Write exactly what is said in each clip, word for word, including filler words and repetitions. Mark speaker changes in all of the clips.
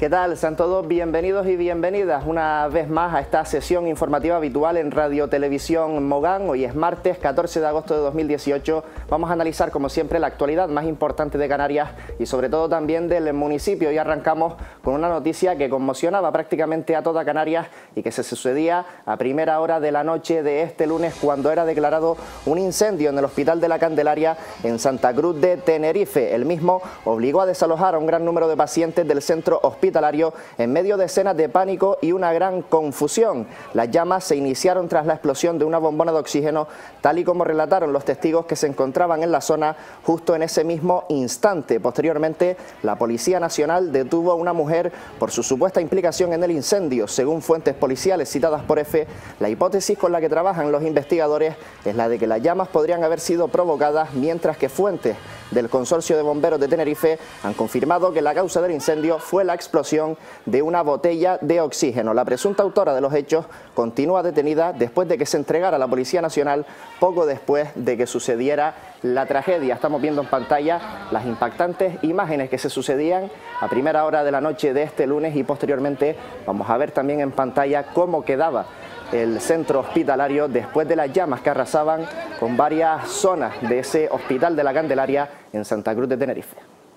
Speaker 1: ¿qué tal? Sean todos bienvenidos y bienvenidas una vez más a esta sesión informativa habitual en Radio Televisión Mogán. Hoy es martes catorce de agosto de dos mil dieciocho. Vamos a analizar como siempre la actualidad más importante de Canarias y sobre todo también del municipio. Y arrancamos con una noticia que conmocionaba prácticamente a toda Canarias y que se sucedía a primera hora de la noche de este lunes, cuando era declarado un incendio en el Hospital de la Candelaria en Santa Cruz de Tenerife. El mismo obligó a desalojar a un gran número de pacientes del centro hospitalario en medio de escenas de pánico y una gran confusión. Las llamas se iniciaron tras la explosión de una bombona de oxígeno, tal y como relataron los testigos que se encontraban en la zona justo en ese mismo instante. Posteriormente, la Policía Nacional detuvo a una mujer por su supuesta implicación en el incendio. Según fuentes policiales citadas por EFE, la hipótesis con la que trabajan los investigadores es la de que las llamas podrían haber sido provocadas, mientras que fuentes del Consorcio de Bomberos de Tenerife han confirmado que la causa del incendio fue la explosión de una botella de oxígeno. La presunta autora de los hechos continúa detenida después de que se entregara a la Policía Nacional poco después de que sucediera la tragedia. Estamos viendo en pantalla las impactantes imágenes que se sucedían a primera hora de la noche de este lunes y posteriormente vamos a ver también en pantalla cómo quedaba el centro hospitalario después de las llamas que arrasaban con varias zonas de ese Hospital de la Candelaria en Santa Cruz de Tenerife.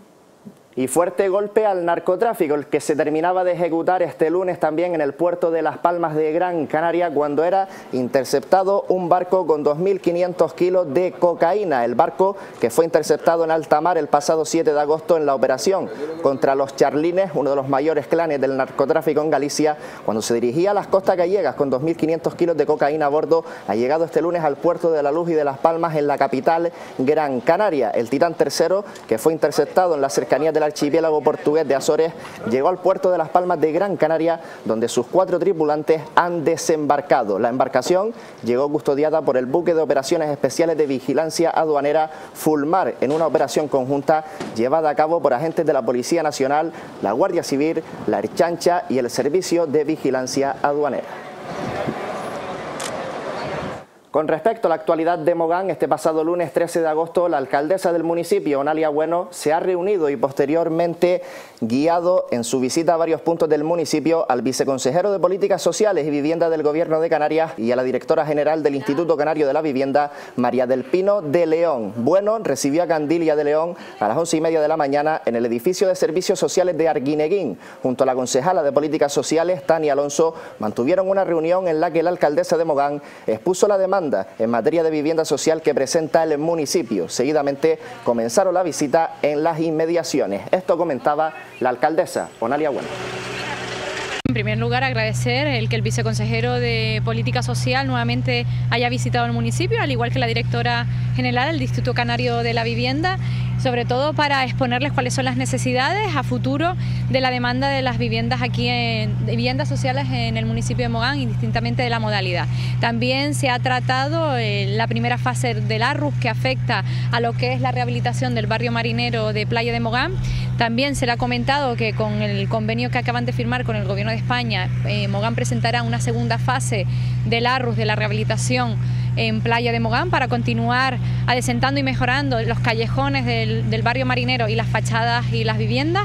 Speaker 1: Y fuerte golpe al narcotráfico, el que se terminaba de ejecutar este lunes también en el puerto de Las Palmas de Gran Canaria, cuando era interceptado un barco con dos mil quinientos kilos de cocaína. El barco que fue interceptado en alta mar el pasado siete de agosto en la operación contra los Charlines, uno de los mayores clanes del narcotráfico en Galicia, cuando se dirigía a las costas gallegas con dos mil quinientos kilos de cocaína a bordo. Ha llegado este lunes al puerto de La Luz y de Las Palmas, en la capital Gran Canaria. El Titán tercero, que fue interceptado en las cercanías de la archipiélago portugués de Azores, llegó al puerto de Las Palmas de Gran Canaria, donde sus cuatro tripulantes han desembarcado. La embarcación llegó custodiada por el buque de operaciones especiales de vigilancia aduanera Fulmar, en una operación conjunta llevada a cabo por agentes de la Policía Nacional, la Guardia Civil, la Ertzaintza y el Servicio de Vigilancia Aduanera. Con respecto a la actualidad de Mogán, este pasado lunes trece de agosto, la alcaldesa del municipio, Onalia Bueno, se ha reunido y posteriormente guiado en su visita a varios puntos del municipio al viceconsejero de Políticas Sociales y Vivienda del Gobierno de Canarias y a la directora general del Instituto Canario de la Vivienda, María del Pino de León. Bueno recibió a Candilia de León a las once y media de la mañana en el edificio de Servicios Sociales de Arguineguín. Junto a la concejala de Políticas Sociales, Tania Alonso, mantuvieron una reunión en la que la alcaldesa de Mogán expuso la demanda en materia de vivienda social que presenta el municipio. Seguidamente comenzaron la visita en las inmediaciones. Esto comentaba la alcaldesa Onalia Bueno.
Speaker 2: En primer lugar, agradecer el que el viceconsejero de Política Social nuevamente haya visitado el municipio, al igual que la directora general del Instituto Canario de la Vivienda, sobre todo para exponerles cuáles son las necesidades a futuro de la demanda de las viviendas aquí en de viviendas sociales en el municipio de Mogán, indistintamente de la modalidad. También se ha tratado eh, la primera fase del ARRUS, que afecta a lo que es la rehabilitación del barrio marinero de Playa de Mogán. También se le ha comentado que con el convenio que acaban de firmar con el Gobierno de España, eh, Mogán presentará una segunda fase del ARRUS, de la rehabilitación en Playa de Mogán, para continuar adecentando y mejorando los callejones del, del barrio marinero y las fachadas y las viviendas.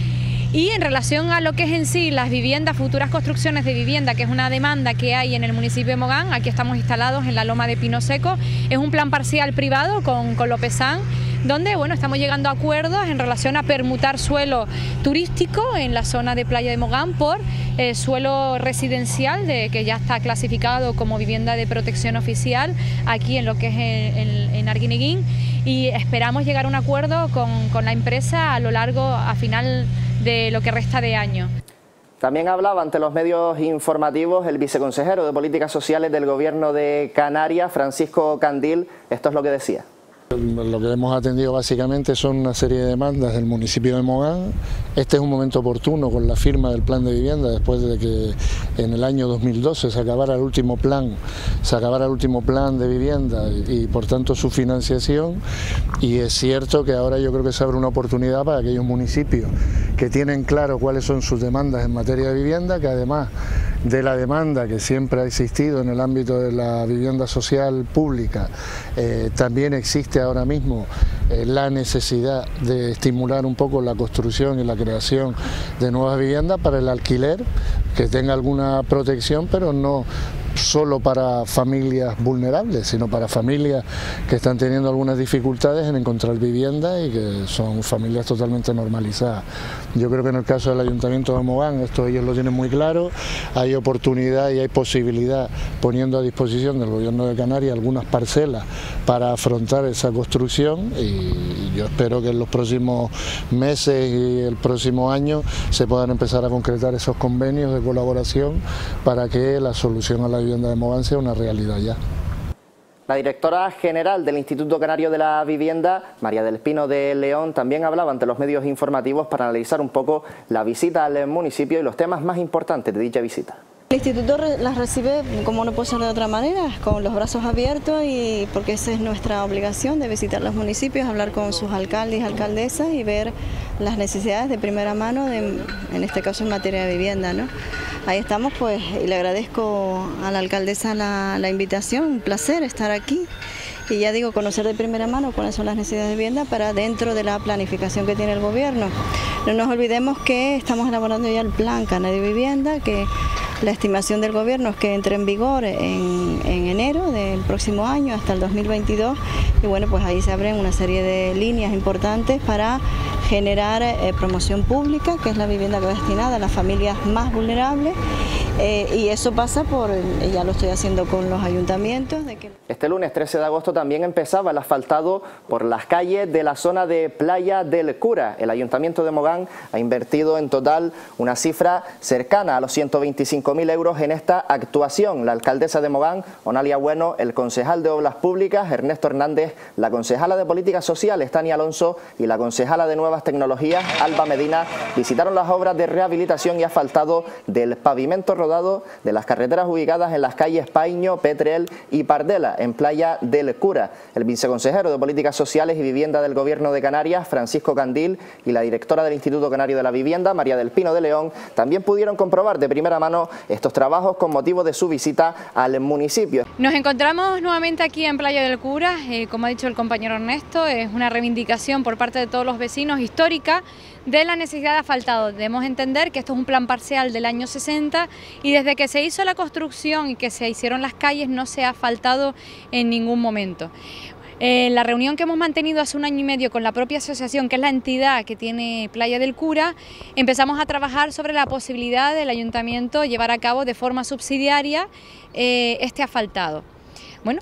Speaker 2: Y en relación a lo que es en sí las viviendas, futuras construcciones de vivienda, que es una demanda que hay en el municipio de Mogán, aquí estamos instalados en la Loma de Pino Seco, es un plan parcial privado con, con Lopezán, donde bueno, estamos llegando a acuerdos en relación a permutar suelo turístico en la zona de Playa de Mogán por eh, suelo residencial, de, que ya está clasificado como vivienda de protección oficial aquí en lo que es en, en, en Arguineguín, y esperamos llegar a un acuerdo con, con la empresa a lo largo, a final de lo que resta de año.
Speaker 1: También hablaba ante los medios informativos el viceconsejero de Políticas Sociales del Gobierno de Canarias, Francisco Candil. Esto es lo que decía.
Speaker 3: Lo que hemos atendido básicamente son una serie de demandas del municipio de Mogán. Este es un momento oportuno con la firma del plan de vivienda, después de que en el año dos mil doce se acabara el último plan, se acabara el último plan de vivienda y, y por tanto su financiación. Y es cierto que ahora yo creo que se abre una oportunidad para aquellos municipios que tienen claro cuáles son sus demandas en materia de vivienda, que además de la demanda que siempre ha existido en el ámbito de la vivienda social pública, eh, también existe ahora mismo eh, la necesidad de estimular un poco la construcción y la creación de nuevas viviendas para el alquiler, que tenga alguna protección, pero no solo para familias vulnerables, sino para familias que están teniendo algunas dificultades en encontrar vivienda y que son familias totalmente normalizadas. Yo creo que en el caso del Ayuntamiento de Mogán esto ellos lo tienen muy claro, hay oportunidad y hay posibilidad poniendo a disposición del Gobierno de Canarias algunas parcelas para afrontar esa construcción, y yo espero que en los próximos meses y el próximo año se puedan empezar a concretar esos convenios de colaboración para que la solución a la vivienda de Mogán sea una realidad ya.
Speaker 1: La directora general del Instituto Canario de la Vivienda, María del Pino de León, también hablaba ante los medios informativos para analizar un poco la visita al municipio y los temas más importantes de dicha visita.
Speaker 4: El instituto las recibe, como no puede ser de otra manera, con los brazos abiertos, y porque esa es nuestra obligación de visitar los municipios, hablar con sus alcaldes y alcaldesas y ver las necesidades de primera mano, de, en este caso en materia de vivienda, ¿no? Ahí estamos, pues, y le agradezco a la alcaldesa la, la invitación, un placer estar aquí. Y ya digo, conocer de primera mano cuáles son las necesidades de vivienda para dentro de la planificación que tiene el gobierno. No nos olvidemos que estamos elaborando ya el Plan Canario de Vivienda, que la estimación del gobierno es que entre en vigor en, en enero del próximo año hasta el dos mil veintidós, y bueno, pues ahí se abren una serie de líneas importantes para generar eh, promoción pública, que es la vivienda que va destinada a las familias más vulnerables, eh, y eso pasa por, ya lo estoy haciendo con los ayuntamientos. De que...
Speaker 1: Este lunes trece de agosto también empezaba el asfaltado por las calles de la zona de Playa del Cura. El Ayuntamiento de Mogán ha invertido en total una cifra cercana a los ciento veinticinco mil euros en esta actuación. La alcaldesa de Mogán, Onalia Bueno, el concejal de Obras Públicas, Ernesto Hernández, la concejala de Políticas Sociales, Tania Alonso, y la concejala de Nuevas Tecnologías, Alba Medina, visitaron las obras de rehabilitación y asfaltado del pavimento rodado de las carreteras ubicadas en las calles Paíño, Petrel y Pardela, en Playa del Cura. El viceconsejero de Políticas Sociales y Vivienda del Gobierno de Canarias, Francisco Candil, y la directora del Instituto Canario de la Vivienda, María del Pino de León, también pudieron comprobar de primera mano estos trabajos con motivo de su visita al municipio.
Speaker 2: Nos encontramos nuevamente aquí en Playa del Cura, eh, como ha dicho el compañero Ernesto, es una reivindicación por parte de todos los vecinos histórica de la necesidad de asfaltado. Debemos entender que esto es un plan parcial del año sesenta y desde que se hizo la construcción y que se hicieron las calles no se ha asfaltado en ningún momento. En la reunión que hemos mantenido hace un año y medio con la propia asociación, que es la entidad que tiene Playa del Cura, empezamos a trabajar sobre la posibilidad del ayuntamiento llevar a cabo de forma subsidiaria eh, este asfaltado. Bueno,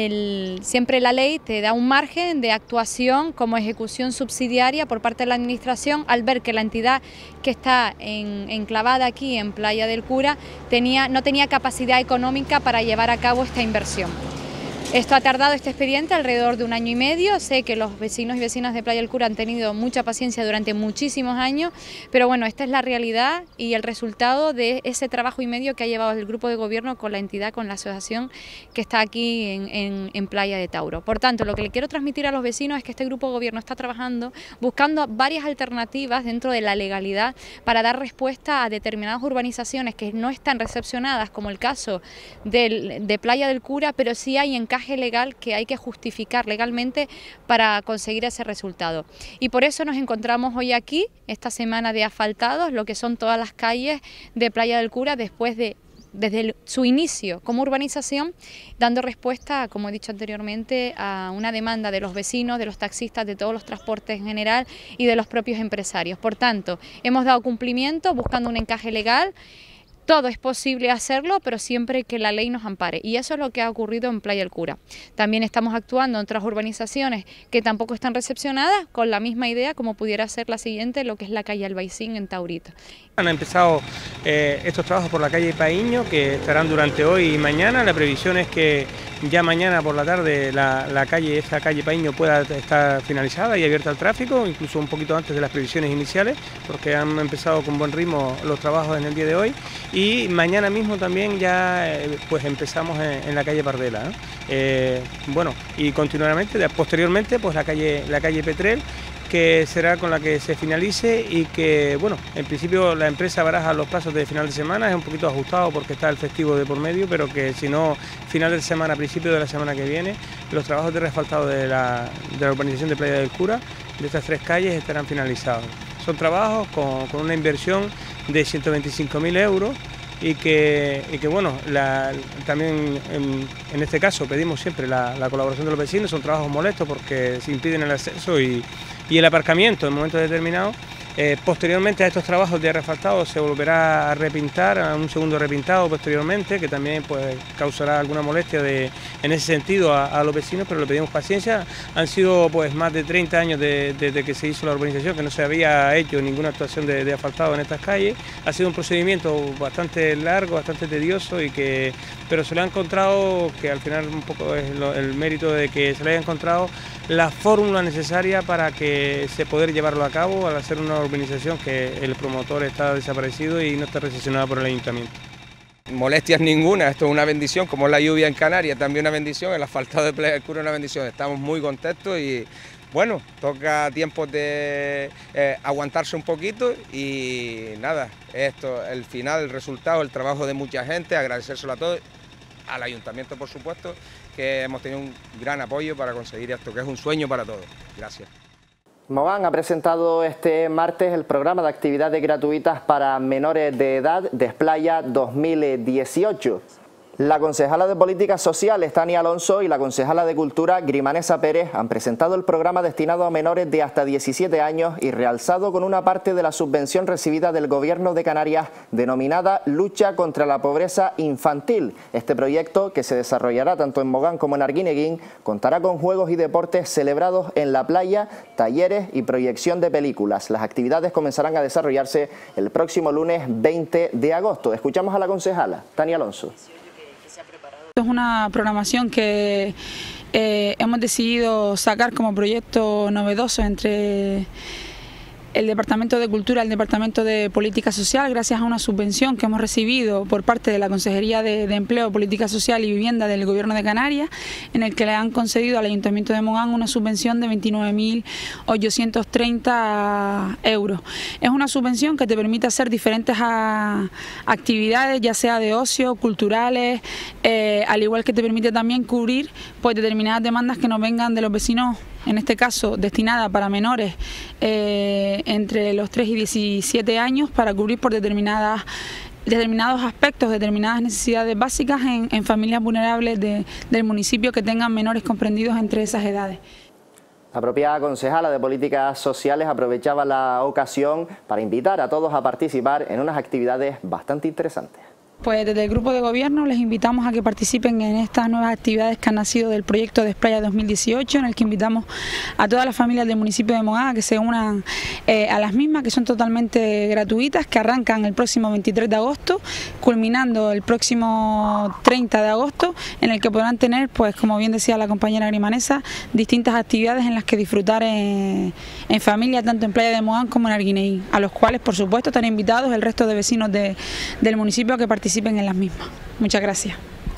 Speaker 2: el, siempre la ley te da un margen de actuación como ejecución subsidiaria por parte de la administración al ver que la entidad que está en, enclavada aquí en Playa del Cura tenía, no tenía capacidad económica para llevar a cabo esta inversión. Esto ha tardado este expediente alrededor de un año y medio. Sé que los vecinos y vecinas de Playa del Cura han tenido mucha paciencia durante muchísimos años, pero bueno, esta es la realidad y el resultado de ese trabajo y medio que ha llevado el grupo de gobierno con la entidad, con la asociación que está aquí en, en, en Playa de Tauro. Por tanto, lo que le quiero transmitir a los vecinos es que este grupo de gobierno está trabajando, buscando varias alternativas dentro de la legalidad para dar respuesta a determinadas urbanizaciones que no están recepcionadas, como el caso del, de Playa del Cura, pero sí hay encaje legal que hay que justificar legalmente para conseguir ese resultado. Y por eso nos encontramos hoy aquí, esta semana de asfaltados, lo que son todas las calles de Playa del Cura después de desde el, su inicio como urbanización, dando respuesta, como he dicho anteriormente, a una demanda de los vecinos, de los taxistas, de todos los transportes en general y de los propios empresarios. Por tanto, hemos dado cumplimiento buscando un encaje legal. Todo es posible hacerlo, pero siempre que la ley nos ampare. Y eso es lo que ha ocurrido en Playa del Cura. También estamos actuando en otras urbanizaciones que tampoco están recepcionadas, con la misma idea como pudiera ser la siguiente, lo que es la calle Albaicín en Taurito.
Speaker 5: Han empezado eh, estos trabajos por la calle Paíño, que estarán durante hoy y mañana. La previsión es que ya mañana por la tarde la, la calle, esta calle Paíño pueda estar finalizada y abierta al tráfico, incluso un poquito antes de las previsiones iniciales, porque han empezado con buen ritmo los trabajos en el día de hoy. Y mañana mismo también ya eh, pues empezamos en, en la calle Pardela, ¿eh? Eh, bueno, y continuamente, posteriormente, pues la calle, la calle Petrel, que será con la que se finalice y que, bueno, en principio la empresa baraja los plazos de final de semana, es un poquito ajustado porque está el festivo de por medio, pero que si no, final de semana, principio de la semana que viene, los trabajos de reasfaltado de la, de la urbanización de Playa del Cura, de estas tres calles, estarán finalizados. Son trabajos con, con una inversión de ciento veinticinco mil euros y que, y que bueno, la, también en, en este caso pedimos siempre la, la colaboración de los vecinos. Son trabajos molestos porque se impiden el acceso y, y el aparcamiento en momentos determinados. Eh, posteriormente a estos trabajos de reasfaltado se volverá a repintar, a un segundo repintado posteriormente, que también pues causará alguna molestia de, en ese sentido a, a los vecinos, pero le pedimos paciencia. Han sido pues más de treinta años desde de, de que se hizo la urbanización, que no se había hecho ninguna actuación de, de asfaltado en estas calles. Ha sido un procedimiento bastante largo, bastante tedioso, y que, pero se le ha encontrado, que al final un poco es lo, el mérito de que se le haya encontrado la fórmula necesaria para que se poder llevarlo a cabo al hacer una urbanización que el promotor está desaparecido y no está recesionada por el ayuntamiento.
Speaker 6: Molestias ninguna, esto es una bendición, como es la lluvia en Canarias, también una bendición, el asfaltado de Playa del Cura es una bendición. Estamos muy contentos y bueno, toca tiempo de eh, aguantarse un poquito y nada, esto, el final, el resultado, el trabajo de mucha gente, agradecérselo a todos, al ayuntamiento por supuesto, que hemos tenido un gran apoyo para conseguir esto, que es un sueño para todos. Gracias.
Speaker 1: Mogán ha presentado este martes el programa de actividades gratuitas para menores de edad Desplaya dos mil dieciocho. La concejala de Políticas Sociales, Tania Alonso, y la concejala de Cultura, Grimanesa Pérez, han presentado el programa destinado a menores de hasta diecisiete años y realzado con una parte de la subvención recibida del Gobierno de Canarias denominada Lucha contra la Pobreza Infantil. Este proyecto, que se desarrollará tanto en Mogán como en Arguineguín, contará con juegos y deportes celebrados en la playa, talleres y proyección de películas. Las actividades comenzarán a desarrollarse el próximo lunes veinte de agosto. Escuchamos a la concejala, Tania Alonso.
Speaker 7: Es una programación que eh, hemos decidido sacar como proyecto novedoso entre el Departamento de Cultura y el Departamento de Política Social, gracias a una subvención que hemos recibido por parte de la Consejería de, de Empleo, Política Social y Vivienda del Gobierno de Canarias, en el que le han concedido al Ayuntamiento de Mogán una subvención de veintinueve mil ochocientos treinta euros. Es una subvención que te permite hacer diferentes a, actividades, ya sea de ocio, culturales, eh, al igual que te permite también cubrir pues determinadas demandas que nos vengan de los vecinos, en este caso destinada para menores eh, entre los tres y diecisiete años, para cubrir por determinadas, determinados aspectos, determinadas necesidades básicas en, en familias vulnerables de, del municipio que tengan menores comprendidos entre esas edades.
Speaker 1: La propia concejala de Políticas Sociales aprovechaba la ocasión para invitar a todos a participar en unas actividades bastante interesantes.
Speaker 7: Pues desde el grupo de gobierno les invitamos a que participen en estas nuevas actividades que han nacido del proyecto Desplaya dos mil dieciocho, en el que invitamos a todas las familias del municipio de Mogán a que se unan eh, a las mismas, que son totalmente gratuitas, que arrancan el próximo veintitrés de agosto, culminando el próximo treinta de agosto, en el que podrán tener, pues como bien decía la compañera Grimanesa, distintas actividades en las que disfrutar en, en familia, tanto en Playa de Mogán como en Arguineguín, a los cuales por supuesto están invitados el resto de vecinos de, del municipio a que participen participen en las mismas. Muchas gracias.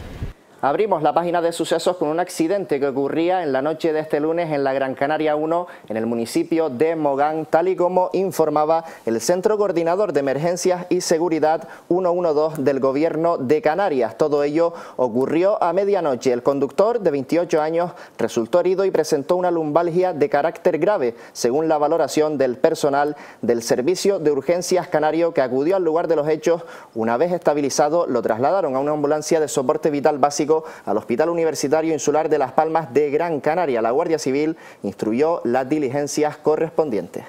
Speaker 1: Abrimos la página de sucesos con un accidente que ocurría en la noche de este lunes en la Gran Canaria uno, en el municipio de Mogán, tal y como informaba el Centro Coordinador de Emergencias y Seguridad ciento doce del Gobierno de Canarias. Todo ello ocurrió a medianoche. El conductor, de veintiocho años, resultó herido y presentó una lumbalgia de carácter grave, según la valoración del personal del Servicio de Urgencias Canario, que acudió al lugar de los hechos. Una vez estabilizado, lo trasladaron a una ambulancia de soporte vital básico al Hospital Universitario Insular de Las Palmas de Gran Canaria. La Guardia Civil instruyó las diligencias correspondientes.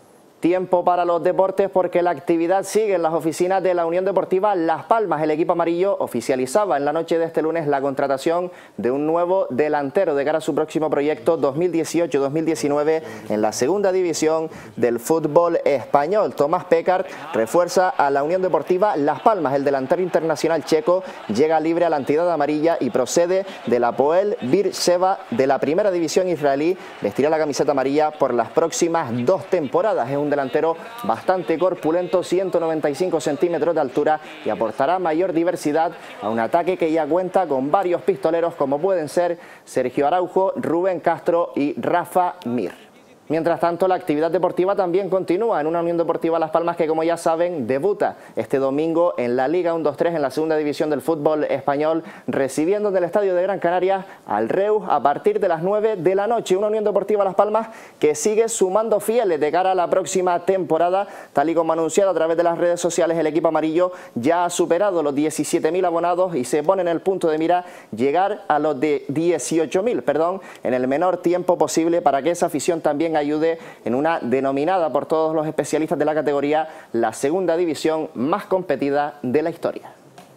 Speaker 1: Tiempo para los deportes, porque la actividad sigue en las oficinas de la Unión Deportiva Las Palmas. El equipo amarillo oficializaba en la noche de este lunes la contratación de un nuevo delantero de cara a su próximo proyecto dos mil dieciocho dos mil diecinueve en la segunda división del fútbol español. Tomás Pecart refuerza a la Unión Deportiva Las Palmas. El delantero internacional checo llega libre a la entidad amarilla y procede de la Poel Bir Sheva de la primera división israelí. Vestirá la camiseta amarilla por las próximas dos temporadas. Es un delantero bastante corpulento, ciento noventa y cinco centímetros de altura, y aportará mayor diversidad a un ataque que ya cuenta con varios pistoleros como pueden ser Sergio Araujo, Rubén Castro y Rafa Mir. Mientras tanto, la actividad deportiva también continúa en una Unión Deportiva Las Palmas que, como ya saben, debuta este domingo en la Liga uno dos tres en la segunda división del fútbol español, recibiendo en el estadio de Gran Canaria al Reus a partir de las nueve de la noche. Una Unión Deportiva Las Palmas que sigue sumando fieles de cara a la próxima temporada, tal y como anunciado a través de las redes sociales. El equipo amarillo ya ha superado los diecisiete mil abonados y se pone en el punto de mira llegar a los de dieciocho mil, perdón, en el menor tiempo posible, para que esa afición también ayude en una denominada por todos los especialistas de la categoría la segunda división más competida de la historia.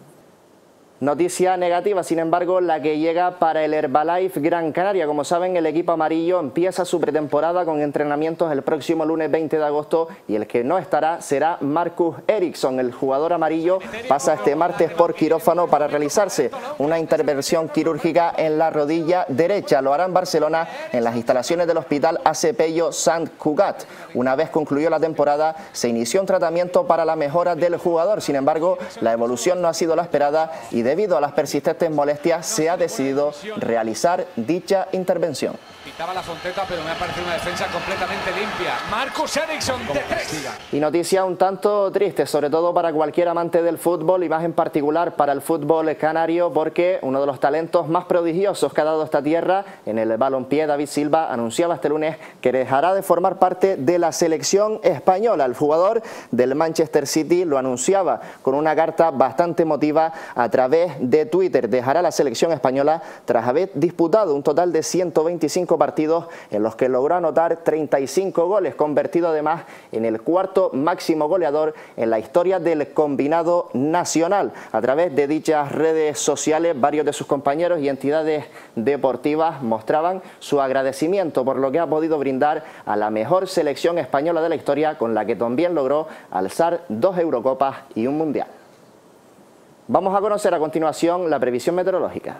Speaker 1: Noticia negativa, sin embargo, la que llega para el Herbalife Gran Canaria. Como saben, el equipo amarillo empieza su pretemporada con entrenamientos el próximo lunes veinte de agosto y el que no estará será Marcus Eriksson. El jugador amarillo pasa este martes por quirófano para realizarse una intervención quirúrgica en la rodilla derecha. Lo hará en Barcelona, en las instalaciones del Hospital A C Pello Sant Cugat. Una vez concluyó la temporada, se inició un tratamiento para la mejora del jugador. Sin embargo, la evolución no ha sido la esperada y debido a las persistentes molestias se ha decidido realizar dicha intervención.
Speaker 8: Pitaba la Fonteta, pero me ha parecido una defensa completamente limpia. Marcus Eriksson de tres.
Speaker 1: Y noticia un tanto triste, sobre todo para cualquier amante del fútbol y más en particular para el fútbol canario, porque uno de los talentos más prodigiosos que ha dado esta tierra en el balompié, David Silva, anunciaba este lunes que dejará de formar parte de la selección española. El jugador del Manchester City lo anunciaba con una carta bastante emotiva a través de Twitter. Dejará la selección española tras haber disputado un total de ciento veinticinco partidos en los que logró anotar treinta y cinco goles, convertido además en el cuarto máximo goleador en la historia del combinado nacional. A través de dichas redes sociales, varios de sus compañeros y entidades deportivas mostraban su agradecimiento por lo que ha podido brindar a la mejor selección española de la historia, con la que también logró alzar dos Eurocopas y un Mundial. Vamos a conocer a continuación la previsión meteorológica.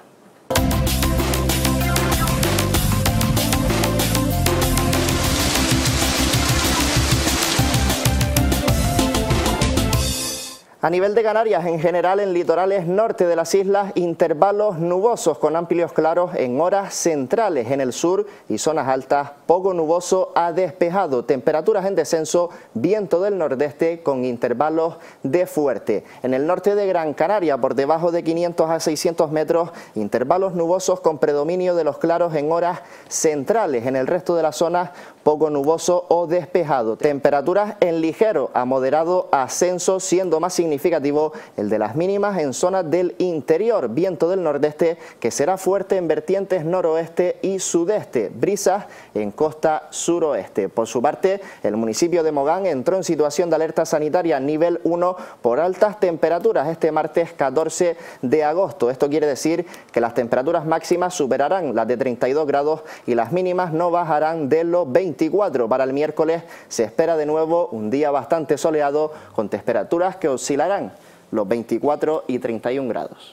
Speaker 1: A nivel de Canarias, en general en litorales norte de las islas, intervalos nubosos con amplios claros en horas centrales. En el sur y zonas altas, poco nuboso a despejado. Temperaturas en descenso, viento del nordeste con intervalos de fuerte. En el norte de Gran Canaria, por debajo de quinientos a seiscientos metros, intervalos nubosos con predominio de los claros en horas centrales. En el resto de las zonas, poco nuboso o despejado. Temperaturas en ligero a moderado ascenso, siendo más significativo el de las mínimas en zonas del interior. Viento del nordeste que será fuerte en vertientes noroeste y sudeste. Brisas en costa suroeste. Por su parte, el municipio de Mogán entró en situación de alerta sanitaria nivel uno por altas temperaturas este martes catorce de agosto. Esto quiere decir que las temperaturas máximas superarán las de treinta y dos grados y las mínimas no bajarán de los veinticuatro. Para el miércoles se espera de nuevo un día bastante soleado con temperaturas que oscilarán los veinticuatro y treinta y un grados.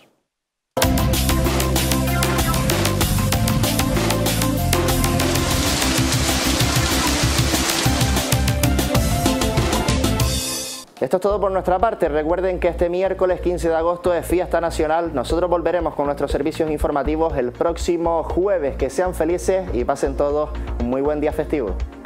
Speaker 1: Esto es todo por nuestra parte. Recuerden que este miércoles quince de agosto es fiesta nacional. Nosotros volveremos con nuestros servicios informativos el próximo jueves. Que sean felices y pasen todos un muy buen día festivo.